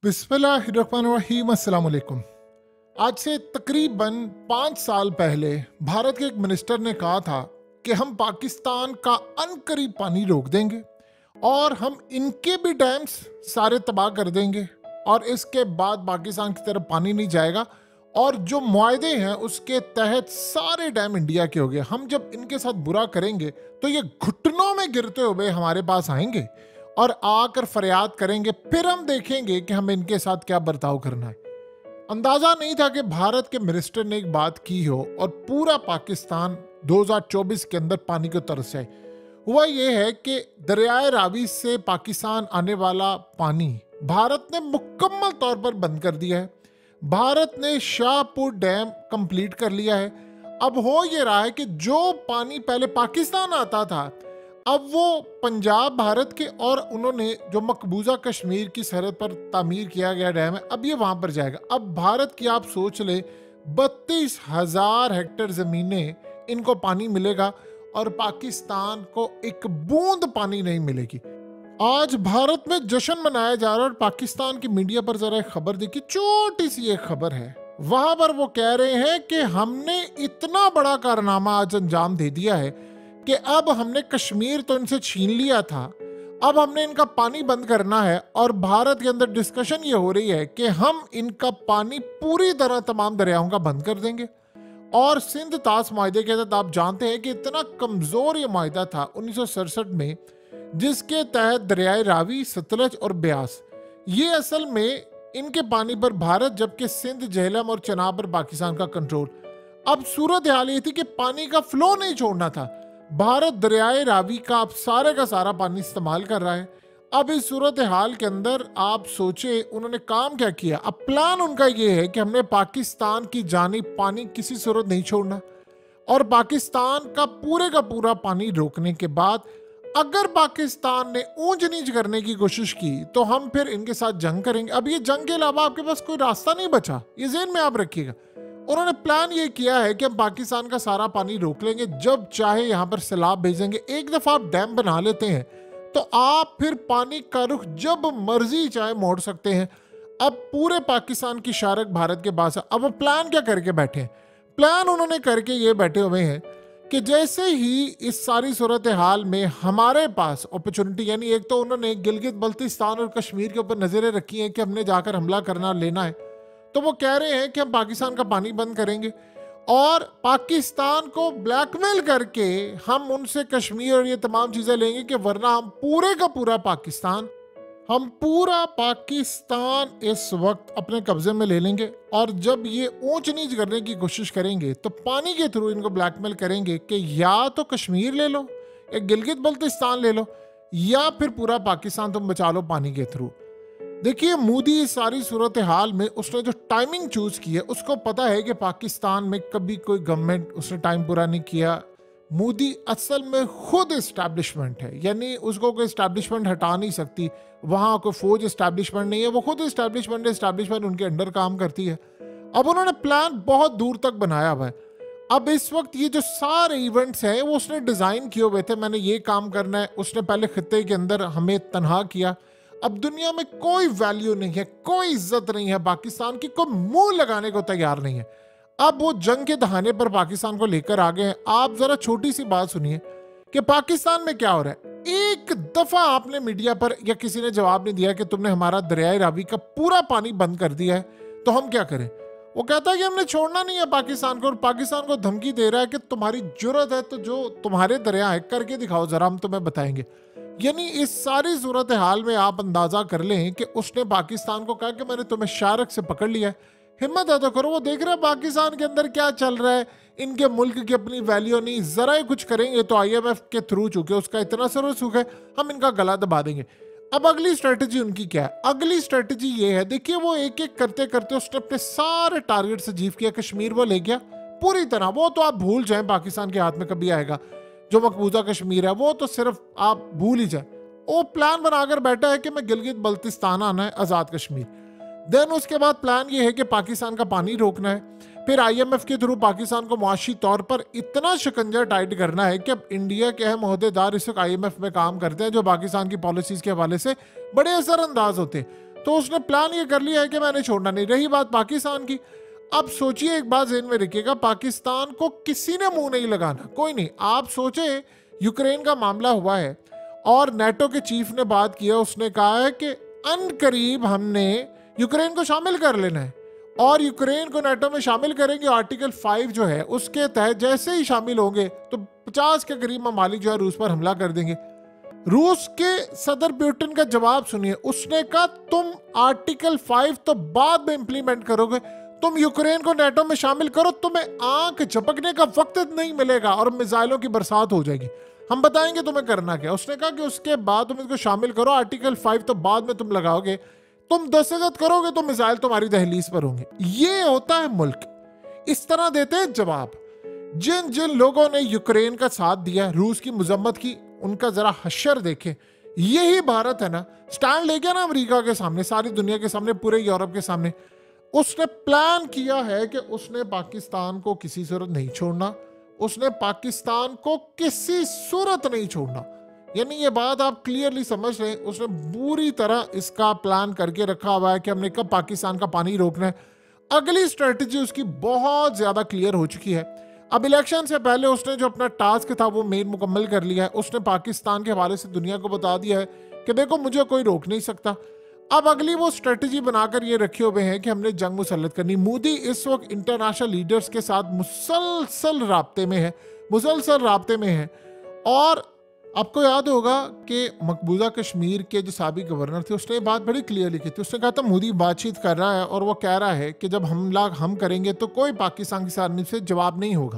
बिस्मिल्लाहिर्रहमानिर्रहीम, अस्सलाम वालेकुम। आज से तकरीबन 5 साल पहले भारत के एक मिनिस्टर ने कहा था कि हम पाकिस्तान का अनकरीब पानी रोक देंगे और हम इनके भी डैम्स सारे तबाह कर देंगे और इसके बाद पाकिस्तान की तरफ पानी नहीं जाएगा और जो मुआहदे हैं उसके तहत सारे डैम इंडिया के हो गए। हम जब इनके साथ बुरा करेंगे तो ये घुटनों में गिरते हुए हमारे पास आएंगे और आकर फरियाद करेंगे, फिर हम देखेंगे कि हमें इनके साथ क्या बर्ताव करना है। अंदाजा नहीं था कि भारत के मिनिस्टर ने एक बात की हो और पूरा पाकिस्तान 2024 के अंदर पानी को तरस जाए। हुआ यह है कि दरियाए रावी से पाकिस्तान आने वाला पानी भारत ने मुकम्मल तौर पर बंद कर दिया है। भारत ने शाहपुर डैम कंप्लीट कर लिया है। अब हो ये रहा है कि जो पानी पहले पाकिस्तान आता था अब वो पंजाब भारत के और उन्होंने जो मकबूजा कश्मीर की सरहद पर तामीर किया गया डैम है अब ये वहां पर जाएगा। अब भारत की आप सोच ले 32,000 हेक्टेयर जमीनें इनको पानी मिलेगा और पाकिस्तान को एक बूंद पानी नहीं मिलेगी। आज भारत में जश्न मनाया जा रहा है और पाकिस्तान की मीडिया पर जरा एक खबर देखी, छोटी सी एक खबर है। वहां पर वो कह रहे हैं कि हमने इतना बड़ा कारनामा आज अंजाम दे दिया है कि अब हमने कश्मीर तो इनसे छीन लिया था, अब हमने इनका पानी बंद करना है और भारत के अंदर डिस्कशन ये हो रही है कि हम इनका पानी पूरी तरह तमाम दरियाओं का बंद कर देंगे। और सिंध तास माहदे के तहत आप जानते हैं कि इतना कमजोर ये माहदा था 1967 में, जिसके तहत दरियाए रावी, सतलज और ब्यास ये असल में इनके पानी पर भारत, जबकि सिंध, झेलम और चनाब पर पाकिस्तान का कंट्रोल। अब सूरत हाल ये थी कि पानी का फ्लो नहीं छोड़ना था। भारत दरियाए रावी का अब सारे का सारा पानी इस्तेमाल कर रहा है। अब इस सूरत हाल के अंदर आप सोचे उन्होंने काम क्या किया। अब प्लान उनका ये है कि हमने पाकिस्तान की जानिब पानी किसी सूरत नहीं छोड़ना और पाकिस्तान का पूरा पानी रोकने के बाद अगर पाकिस्तान ने ऊंच नीच करने की कोशिश की तो हम फिर इनके साथ जंग करेंगे। अब ये जंग के अलावा आपके पास कोई रास्ता नहीं बचा, ये ज़हन में आप रखिएगा। उन्होंने प्लान ये किया है कि हम पाकिस्तान का सारा पानी रोक लेंगे, जब चाहे यहाँ पर सैलाब भेजेंगे। एक दफ़ा आप डैम बना लेते हैं तो आप फिर पानी का रुख जब मर्जी चाहे मोड़ सकते हैं। अब पूरे पाकिस्तान की शारक भारत के पास है। अब वो प्लान क्या करके बैठे हैं? प्लान उन्होंने करके ये बैठे हुए हैं कि जैसे ही इस सारी सूरत हाल में हमारे पास अपॉर्चुनिटी, यानी एक तो उन्होंने गिलगित बल्तिस्तान और कश्मीर के ऊपर नज़रें रखी हैं कि हमने जाकर हमला करना लेना है, तो वो कह रहे हैं कि हम पाकिस्तान का पानी बंद करेंगे और पाकिस्तान को ब्लैकमेल करके हम उनसे कश्मीर और ये तमाम चीज़ें लेंगे कि वरना हम पूरे का पूरा पाकिस्तान इस वक्त अपने कब्जे में ले लेंगे। और जब ये ऊंच नीच करने की कोशिश करेंगे तो पानी के थ्रू इनको ब्लैकमेल करेंगे कि या तो कश्मीर ले लो, एक गिलगित बल्तिस्तान ले लो, या फिर पूरा पाकिस्तान तुम बचा लो पानी के थ्रू। देखिए, मोदी इस सारी सूरत हाल में उसने जो टाइमिंग चूज की है, उसको पता है कि पाकिस्तान में कभी कोई गवर्नमेंट उसने टाइम पूरा नहीं किया। मोदी असल में खुद इस्टेब्लिशमेंट है, यानी उसको कोई इस्टेब्लिशमेंट हटा नहीं सकती। वहाँ कोई फौज इस्टेब्लिशमेंट नहीं है, वो खुद इस्टेब्लिशमेंट उनके अंडर काम करती है। अब उन्होंने प्लान बहुत दूर तक बनाया हुआ है। अब इस वक्त ये जो सारे इवेंट्स हैं वो उसने डिज़ाइन किए हुए थे, मैंने ये काम करना है। उसने पहले खित्ते के अंदर हमें तनहा किया। अब दुनिया में कोई वैल्यू नहीं है, कोई इज्जत नहीं है पाकिस्तान की, कोई मुंह लगाने को तैयार नहीं है। अब वो जंग के दहाने पर पाकिस्तान को लेकर आ गए हैं। आप जरा छोटी सी बात सुनिए कि पाकिस्तान में क्या हो रहा है। एक दफा आपने मीडिया पर या किसी ने जवाब नहीं दिया कि तुमने हमारा दरियाए रावी का पूरा पानी बंद कर दिया है, तो हम क्या करें? वो कहता है कि हमने छोड़ना नहीं है पाकिस्तान को, और पाकिस्तान को धमकी दे रहा है कि तुम्हारी जुर्रत है तो जो तुम्हारे दरिया है करके दिखाओ जरा, हम तुम्हें बताएंगे। यानी इस सारी सूरत हाल में आप अंदाजा कर लें कि उसने पाकिस्तान को कहा कि मैंने तुम्हें शारक से पकड़ लिया है, हिम्मत है तो करो। वो देख रहे हैं पाकिस्तान के अंदर क्या चल रहा है, इनके मुल्क की अपनी वैल्यू नहीं, जरा ही कुछ करेंगे तो IMF के थ्रू चुके उसका इतना सर्व सुख है, हम इनका गला दबा देंगे। अब अगली स्ट्रेटजी उनकी क्या है? अगली स्ट्रेटजी ये है, देखिए वो एक एक करते करते उसने अपने सारे टारगेट अचीव किया। कश्मीर वो ले गया पूरी तरह, वो तो आप भूल जाएं पाकिस्तान के हाथ में कभी आएगा। जो मकबूजा कश्मीर है वो तो सिर्फ आप भूल ही जाए। वो प्लान बनाकर बैठा है कि मैं गिलगित बल्तिस्तान आना है, आज़ाद कश्मीर। देन उसके बाद प्लान ये है कि पाकिस्तान का पानी रोकना है। फिर IMF के थ्रू पाकिस्तान को मुआशी तौर पर इतना शिकंजा टाइट करना है कि अब इंडिया के अहम ओहदेदार इस वक्त IMF में काम करते हैं, जो पाकिस्तान की पॉलिसीज के हवाले से बड़े असरअंदाज होते हैं। तो उसने प्लान ये कर लिया है कि मैंने छोड़ना नहीं। रही बात पाकिस्तान की, अब सोचिए, एक बात ज़हन में रखिएगा, पाकिस्तान को किसी ने मुंह नहीं लगाना, कोई नहीं। आप सोचे यूक्रेन का मामला हुआ है और नेटो के चीफ ने बात किया, उसने कहा है कि अनकरीब हमने यूक्रेन को शामिल कर लेना है और यूक्रेन को नेटो में शामिल करेंगे। आर्टिकल 5 जो है उसके तहत जैसे ही शामिल होंगे तो 50 के करीब ममालिक जो है रूस पर हमला कर देंगे। रूस के सदर पुतिन का जवाब सुनिए, उसने कहा तुम आर्टिकल 5 तो बाद में इंप्लीमेंट करोगे, तुम यूक्रेन को नेटो में शामिल करो, तुम्हें आंख झपकने का वक्त नहीं मिलेगा और मिसाइलों की बरसात हो जाएगी, हम बताएंगे तुम्हें करना क्या। उसने कहा कि उसके बाद तुम इसको शामिल करो, आर्टिकल 5 तो बाद में तुम लगाओगे, तुम दस्तखत करोगे तो मिसाइल तुम्हारी दहलीज पर होंगे। ये होता है मुल्क, इस तरह देते हैं जवाब। जिन जिन लोगों ने यूक्रेन का साथ दिया, रूस की मजम्मत की, उनका जरा हश्र देखे। यही भारत है ना, स्टैंड ले गया ना अमेरिका के सामने, सारी दुनिया के सामने, पूरे यूरोप के सामने। उसने प्लान किया है कि उसने पाकिस्तान को किसी सूरत नहीं छोड़ना, उसने पाकिस्तान को किसी सूरत नहीं छोड़ना। यानी ये बात आप क्लियरली समझ रहे हैं, उसने पूरी तरह इसका प्लान करके रखा हुआ है कि हमने कब पाकिस्तान का पानी रोकना है। अगली स्ट्रेटजी उसकी बहुत ज्यादा क्लियर हो चुकी है। अब इलेक्शन से पहले उसने जो अपना टास्क था वो मेन मुकम्मल कर लिया है। उसने पाकिस्तान के हवाले से दुनिया को बता दिया है कि देखो मुझे कोई रोक नहीं सकता। अब अगली वो स्ट्रेटजी बनाकर ये रखे हुए हैं कि हमने जंग मुसल्लत करनी। मोदी इस वक्त इंटरनेशनल लीडर्स के साथ मुसलसल राब्ते में है और आपको याद होगा कि मकबूजा कश्मीर के जो साबिक गवर्नर थे, उसने बात बड़ी क्लियरली की थी। उसने कहा था मोदी बातचीत कर रहा है और वो कह रहा है कि जब हमला हम करेंगे तो कोई पाकिस्तान की जानिब से जवाब नहीं होगा।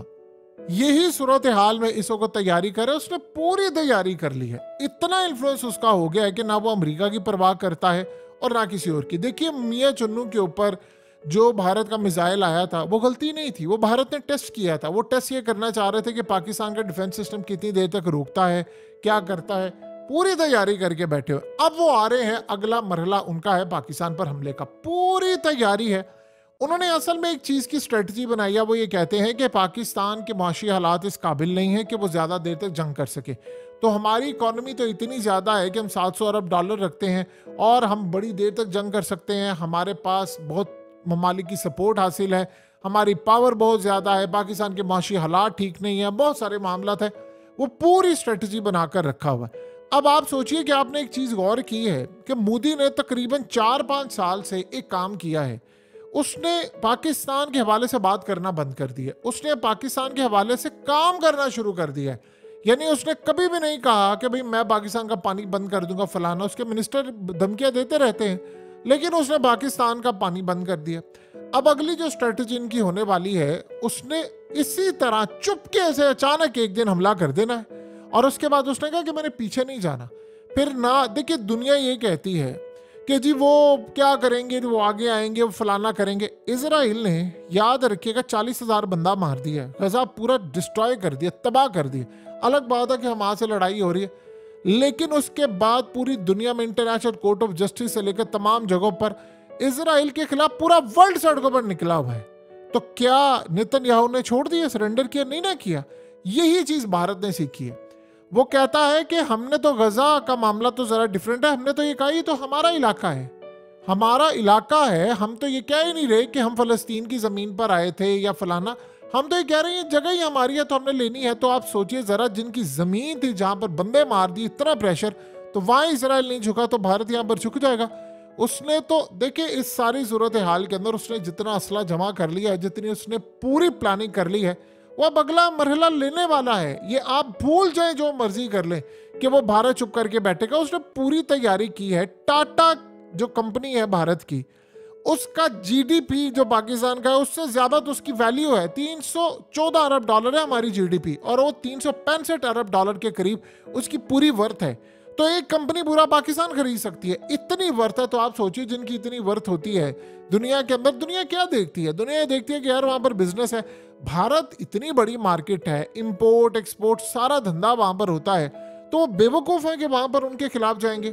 यही सूरत हाल में इस वक्त तैयारी करे, उसने पूरी तैयारी कर ली है। इतना इन्फ्लुएंस उसका हो गया है कि ना वो अमेरिका की परवाह करता है और ना किसी और की। देखिए मियां चुन्नू के ऊपर जो भारत का मिसाइल आया था वो गलती नहीं थी, वो भारत ने टेस्ट किया था। वो टेस्ट ये करना चाह रहे थे कि पाकिस्तान का डिफेंस सिस्टम कितनी देर तक रोकता है, क्या करता है, पूरी तैयारी करके बैठे हुए। अब वो आ रहे हैं, अगला मरहला उनका है पाकिस्तान पर हमले का, पूरी तैयारी है। उन्होंने असल में एक चीज़ की स्ट्रेटजी बनाई है, वो ये कहते हैं कि पाकिस्तान के माशी हालात इस काबिल नहीं है कि वो ज़्यादा देर तक जंग कर सके। तो हमारी इकॉनमी तो इतनी ज़्यादा है कि हम 700 अरब डॉलर रखते हैं और हम बड़ी देर तक जंग कर सकते हैं। हमारे पास बहुत ममालिक की सपोर्ट हासिल है, हमारी पावर बहुत ज़्यादा है, पाकिस्तान के माशी हालात ठीक नहीं है, बहुत सारे मामला है। वो पूरी स्ट्रेटजी बनाकर रखा हुआ है। अब आप सोचिए कि आपने एक चीज़ गौर की है कि मोदी ने तकरीबन 4-5 साल से एक काम किया है, उसने पाकिस्तान के हवाले से बात करना बंद कर दिया, उसने पाकिस्तान के हवाले से काम करना शुरू कर दिया है। यानी उसने कभी भी नहीं कहा कि भाई मैं पाकिस्तान का पानी बंद कर दूंगा फलाना, उसके मिनिस्टर धमकियां देते रहते हैं, लेकिन उसने पाकिस्तान का पानी बंद कर दिया। अब अगली जो स्ट्रेटजी इनकी होने वाली है, उसने इसी तरह चुपके से अचानक एक दिन हमला कर देना है और उसके बाद उसने कहा कि मैंने पीछे नहीं जाना। फिर ना देखिए, दुनिया ये कहती है कि जी वो क्या करेंगे, वो आगे आएंगे, वो फलाना करेंगे। इजराइल ने, याद रखिएगा, 40,000 बंदा मार दिया, गजा पूरा डिस्ट्रॉय कर दिया, तबाह कर दिया। अलग बात है कि हमारे से लड़ाई हो रही है, लेकिन उसके बाद पूरी दुनिया में इंटरनेशनल कोर्ट ऑफ जस्टिस से लेकर तमाम जगहों पर इजराइल के खिलाफ पूरा वर्ल्ड सड़कों पर निकला हुआ है। तो क्या नेतन्याहू ने छोड़ दिया, सरेंडर किया? नहीं ना किया। यही चीज भारत ने सीखी है। वो कहता है कि हमने तो गजा का मामला तो जरा डिफरेंट है, हमने तो ये कहा ये तो हमारा इलाका है, हमारा इलाका है, हम तो ये कह ही नहीं रहे कि हम फलस्तीन की जमीन पर आए थे या फलाना, हम तो ये कह रहे हैं ये जगह ही हमारी है तो हमने लेनी है। तो आप सोचिए जरा, जिनकी जमीन थी जहां पर बंदे मार दिए, इतना प्रेशर, तो वहां इसराइल नहीं झुका तो भारत यहां पर झुक जाएगा। उसने तो देखिए इस सारी सूरत हाल के अंदर उसने जितना असला जमा कर लिया है, जितनी उसने पूरी प्लानिंग कर ली है, वो अब अगला मरहला लेने वाला है। ये आप भूल जाए जो मर्जी कर ले कि वो भारत चुप करके बैठेगा। उसने पूरी तैयारी की है। टाटा जो कंपनी है भारत की, उसका जीडीपी जो पाकिस्तान का है उससे ज्यादा तो उसकी वैल्यू है। 314 अरब डॉलर है हमारी जीडीपी और वो 365 अरब डॉलर के करीब उसकी पूरी वर्थ है। तो एक कंपनी पूरा पाकिस्तान खरीद सकती है, इतनी वर्थ है। तो आप सोचिए जिनकी इतनी वर्थ होती है दुनिया के अंदर, दुनिया क्या देखती है? दुनिया देखती है कि यार वहां पर बिजनेस है। भारत इतनी बड़ी मार्केट है, इंपोर्ट एक्सपोर्ट सारा धंधा वहां पर होता है, तो वो बेवकूफ है कि वहां पर उनके खिलाफ जाएंगे।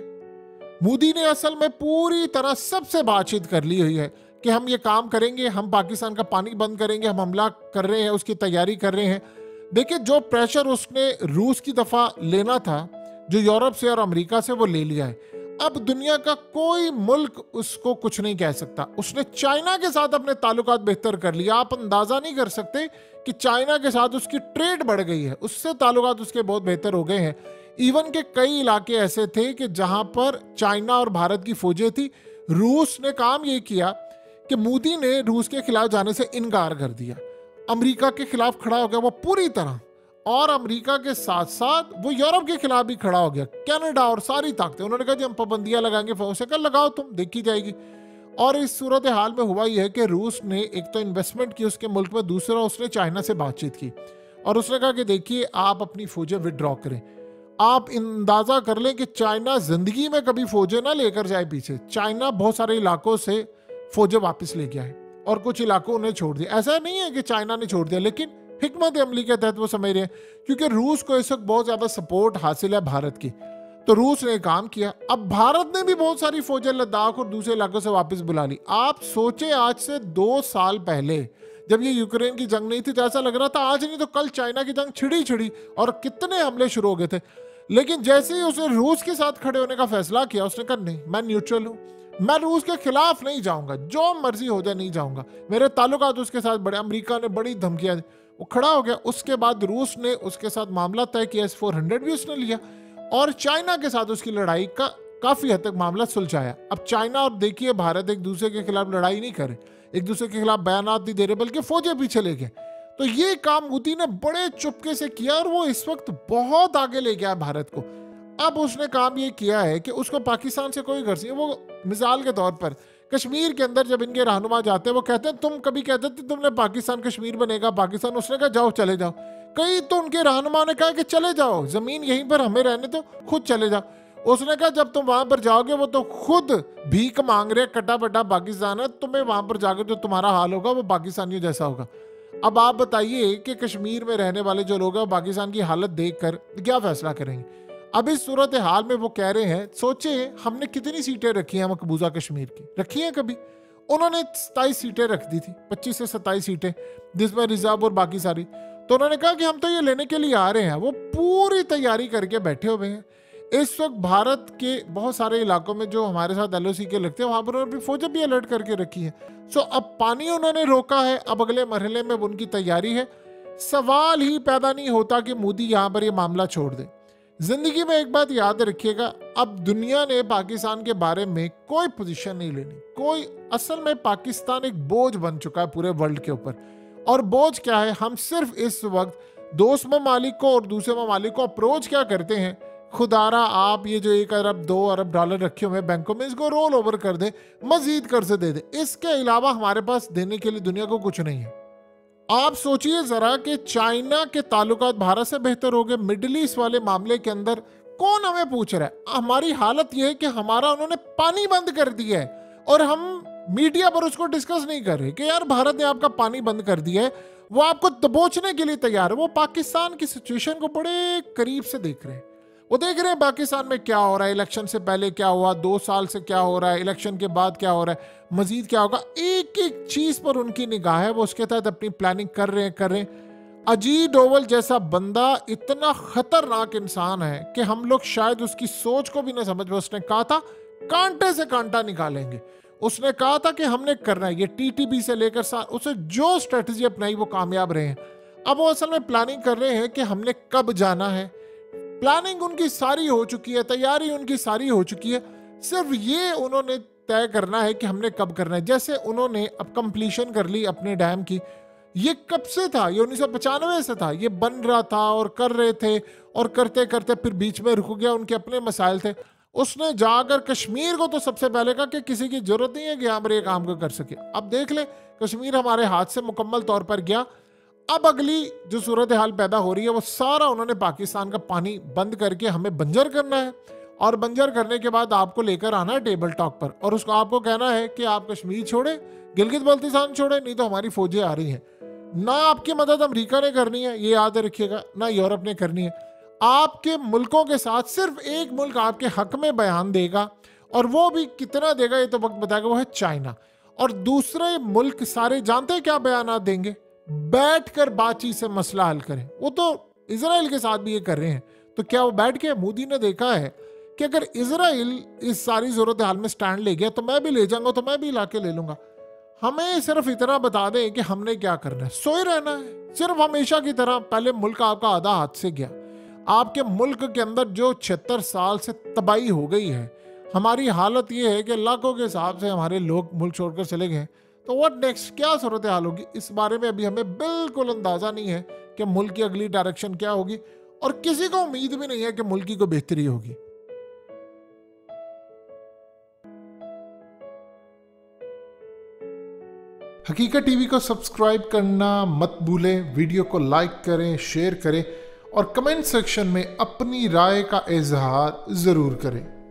मोदी ने असल में पूरी तरह सबसे बातचीत कर ली हुई है कि हम ये काम करेंगे, हम पाकिस्तान का पानी बंद करेंगे, हम हमला कर रहे हैं, उसकी तैयारी कर रहे हैं। देखिए जो प्रेशर उसने रूस की दफा लेना था, जो यूरोप से और अमेरिका से, वो ले लिया है। अब दुनिया का कोई मुल्क उसको कुछ नहीं कह सकता। उसने चाइना के साथ अपने ताल्लुकात बेहतर कर लिया। आप अंदाजा नहीं कर सकते कि चाइना के साथ उसकी ट्रेड बढ़ गई है, उससे ताल्लुकात उसके बहुत बेहतर हो गए हैं। इवन के कई इलाके ऐसे थे कि जहां पर चाइना और भारत की फौजें थी, रूस ने काम ये किया कि मोदी ने रूस के खिलाफ जाने से इनकार कर दिया, अमेरिका के खिलाफ खड़ा हो गया वो पूरी तरह, और अमेरिका के साथ साथ वो यूरोप के खिलाफ भी खड़ा हो गया, कनाडा और सारी ताकतें। उन्होंने कहा जी हम पाबंदियां लगाएंगे, फौज का लगाओ तुम, देखी जाएगी। और इस सूरत हाल में हुआ यह है कि रूस ने एक तो इन्वेस्टमेंट की उसके मुल्क में, दूसरा उसने चाइना से बातचीत की और उसने कहा कि देखिए आप अपनी फौजें विड्रॉ करें। आप अंदाजा कर लें कि चाइना जिंदगी में कभी फौजें ना लेकर जाए पीछे। चाइना बहुत सारे इलाकों से फौजें वापस ले गया है और कुछ इलाकों ने छोड़ दिया। ऐसा नहीं है कि चाइना ने छोड़ दिया, लेकिन हिकमत अमली के तहत वो समझ रहे हैं, क्योंकि रूस को इस वक्त बहुत ज्यादा सपोर्ट हासिल है भारत की, तो रूस ने काम किया। अब भारत ने भी बहुत सारी फौजें लद्दाख और दूसरे इलाकों से वापस बुला ली। आप सोचे आज से 2 साल पहले जब ये यूक्रेन की जंग नहीं थी तो ऐसा लग रहा था आज नहीं तो कल चाइना की जंग छिड़ी और कितने हमले शुरू हो गए थे। लेकिन जैसे ही उसने रूस के साथ खड़े होने का फैसला किया, उसने कहा नहीं मैं न्यूट्रल हूं, मैं रूस के खिलाफ नहीं जाऊंगा, जो मर्जी हो जाए नहीं जाऊंगा, मेरे ताल्लुकात उसके साथ बड़े। अमेरिका ने बड़ी धमकियां दी, वो खड़ा हो गया। उसके बाद रूस ने उसके साथ मामला तय किया, S-400 भी उसने लिया और चाइना के साथ उसकी लड़ाई का काफी हद तक मामला सुलझाया। अब चाइना और देखिए भारत एक दूसरे के खिलाफ लड़ाई नहीं करे, एक दूसरे के खिलाफ बयानात नहीं दे रहे, बल्कि फौजें पीछे ले गए। तो ये काम मोदी ने बड़े चुपके से किया और वो इस वक्त बहुत आगे ले गया भारत को। अब उसने काम ये किया है कि उसको पाकिस्तान से कोई गर्ज नहीं। वो मिसाल के तौर पर कश्मीर के अंदर जब इनके रहनुमा जाते हैं वो कहते हैं तुम कभी कहते थे तुमने पाकिस्तान कश्मीर बनेगा पाकिस्तान, उसने कहा जाओ चले जाओ। कई तो उनके रहनुमा ने कहा कि चले जाओ, जमीन यहीं पर हमें रहने दो, खुद चले जाओ। उसने कहा जब तुम वहां पर जाओगे वो तो खुद भीख मांग रहे, कटा बटा पाकिस्तान है, तुम्हें वहां पर जाकर जो तुम्हारा हाल होगा वो पाकिस्तानियों जैसा होगा। अब आप बताइए कि कश्मीर में रहने वाले जो लोग हैं पाकिस्तान की हालत देखकर क्या फैसला करेंगे। अब इस सूरत हाल में वो कह रहे हैं, सोचे हमने कितनी सीटें रखी हैं मकबूजा कश्मीर की, रखी हैं कभी? उन्होंने 27 सीटें रख दी थी, 25 से 27 सीटें, जिसमें रिजर्व और बाकी सारी। तो उन्होंने कहा कि हम तो ये लेने के लिए आ रहे हैं। वो पूरी तैयारी करके बैठे हुए हैं। इस वक्त भारत के बहुत सारे इलाकों में जो हमारे साथ LOC के लगते हैं वहां पर उन्होंने फौजें भी अलर्ट करके रखी है। सो अब पानी उन्होंने रोका है, अब अगले मरहले में उनकी तैयारी है। सवाल ही पैदा नहीं होता कि मोदी यहाँ पर ये मामला छोड़ दे। जिंदगी में एक बात याद रखिएगा, अब दुनिया ने पाकिस्तान के बारे में कोई पोजीशन नहीं लेनी, कोई। असल में पाकिस्तान एक बोझ बन चुका है पूरे वर्ल्ड के ऊपर। और बोझ क्या है, हम सिर्फ इस वक्त दोस्त ममालिक को और दूसरे ममालिक को अप्रोच क्या करते हैं, खुदारा आप ये जो 1 अरब 2 अरब डॉलर रखे हुए हैं बैंकों में, इसको रोल ओवर कर दे, मजीद कर्ज दे दे। इसके अलावा हमारे पास देने के लिए दुनिया को कुछ नहीं है। आप सोचिए जरा कि चाइना के ताल्लुकात भारत से बेहतर हो गए। मिडिल ईस्ट वाले मामले के अंदर कौन हमें पूछ रहा है? हमारी हालत यह है कि हमारा उन्होंने पानी बंद कर दिया है और हम मीडिया पर उसको डिस्कस नहीं कर रहे कि यार भारत ने आपका पानी बंद कर दिया है। वो आपको दबोचने के लिए तैयार है। वो पाकिस्तान की सिचुएशन को बड़े करीब से देख रहे हैं। वो देख रहे हैं पाकिस्तान में क्या हो रहा है, इलेक्शन से पहले क्या हुआ, 2 साल से क्या हो रहा है, इलेक्शन के बाद क्या हो रहा है, मजीद क्या होगा। एक एक चीज पर उनकी निगाह है, वो उसके तहत अपनी प्लानिंग कर रहे हैं। अजीत डोवल जैसा बंदा इतना खतरनाक इंसान है कि हम लोग शायद उसकी सोच को भी ना समझ पाए। उसने कहा था कांटे से कांटा निकालेंगे, उसने कहा था कि हमने करना है। ये TTP से लेकर उसे जो स्ट्रेटजी अपनाई वो कामयाब रहे हैं। अब वो असल में प्लानिंग कर रहे हैं कि हमने कब जाना है। प्लानिंग उनकी सारी हो चुकी है, तैयारी उनकी सारी हो चुकी है, सिर्फ ये उन्होंने तय करना है कि हमने कब करना है। जैसे उन्होंने अब कंप्लीशन कर ली अपने डैम की। ये कब से था? ये 1995 से था। ये बन रहा था और कर रहे थे और करते करते फिर बीच में रुक गया, उनके अपने मसाइल थे। उसने जाकर कश्मीर को तो सबसे पहले कहा कि किसी की जरूरत नहीं है कि हम ये काम को कर सके। अब देख ले कश्मीर हमारे हाथ से मुकम्मल तौर पर गया। अब अगली जो सूरत हाल पैदा हो रही है वो सारा उन्होंने पाकिस्तान का पानी बंद करके हमें बंजर करना है, और बंजर करने के बाद आपको लेकर आना है टेबल टॉक पर, और उसको आपको कहना है कि आप कश्मीर छोड़े, गिलगित बल्तिस्तान छोड़े, नहीं तो हमारी फौजें आ रही हैं। ना आपकी मदद अमेरिका ने करनी है, ये याद रखिएगा, ना यूरोप ने करनी है। आपके मुल्कों के साथ सिर्फ एक मुल्क आपके हक में बयान देगा, और वो भी कितना देगा ये तो वक्त बताएगा, वो है चाइना। और दूसरे मुल्क सारे जानते हैं क्या बयान देंगे? बैठकर बातचीत से मसला हल करें। वो तो इजराइल के साथ भी ये कर रहे हैं। तो क्या वो बैठ के? मोदी ने देखा है कि अगर इजराइल इस सारी सूरत हाल में स्टैंड ले गया तो मैं भी ले जाऊंगा, तो मैं भी इलाके ले लूंगा। हमें सिर्फ इतना बता दें कि हमने क्या करना है, सोए रहना है सिर्फ हमेशा की तरह। पहले मुल्क आपका आधा हाथ से गया, आपके मुल्क के अंदर जो 76 साल से तबाही हो गई है, हमारी हालत ये है कि लाखों के हिसाब से हमारे लोग मुल्क छोड़कर चले गए। तो व्हाट नेक्स्ट, क्या सूरत हाल होगी, इस बारे में अभी हमें बिल्कुल अंदाजा नहीं है कि मुल्क की अगली डायरेक्शन क्या होगी, और किसी को उम्मीद भी नहीं है कि मुल्क की कोई बेहतरी होगी। हकीकत टीवी को सब्सक्राइब करना मत भूलें, वीडियो को लाइक करें, शेयर करें और कमेंट सेक्शन में अपनी राय का इजहार ज़रूर करें।